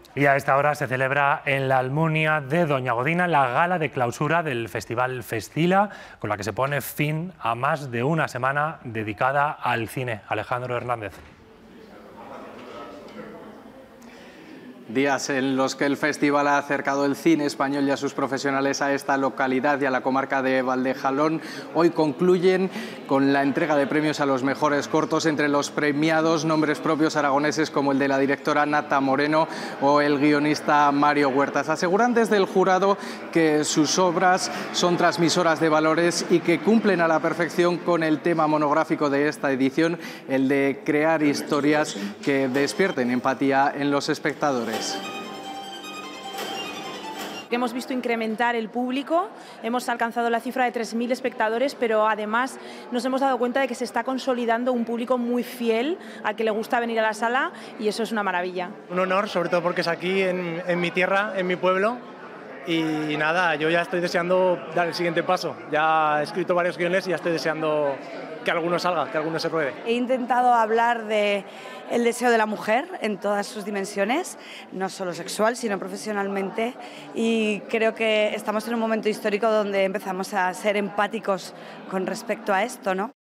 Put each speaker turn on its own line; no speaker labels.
Y a esta hora se celebra en la Almunia de Doña Godina la gala de clausura del Festival Festila, con la que se pone fin a más de una semana dedicada al cine. Alejandro Hernández.
Días en los que el festival ha acercado el cine español y a sus profesionales a esta localidad y a la comarca de Valdejalón. Hoy concluyen con la entrega de premios a los mejores cortos, entre los premiados nombres propios aragoneses como el de la directora Nata Moreno o el guionista Mario Huertas. Aseguran desde el jurado que sus obras son transmisoras de valores y que cumplen a la perfección con el tema monográfico de esta edición, el de crear historias que despierten empatía en los espectadores.
Hemos visto incrementar el público, hemos alcanzado la cifra de 3.000 espectadores, pero además nos hemos dado cuenta de que se está consolidando un público muy fiel al que le gusta venir a la sala, y eso es una maravilla.
Un honor, sobre todo porque es aquí en mi tierra, en mi pueblo, y nada, yo ya estoy deseando dar el siguiente paso. Ya he escrito varios guiones y ya estoy deseando que alguno salga, que alguno se ruede.
He intentado hablar del deseo de la mujer en todas sus dimensiones, no solo sexual, sino profesionalmente, y creo que estamos en un momento histórico donde empezamos a ser empáticos con respecto a esto, ¿no?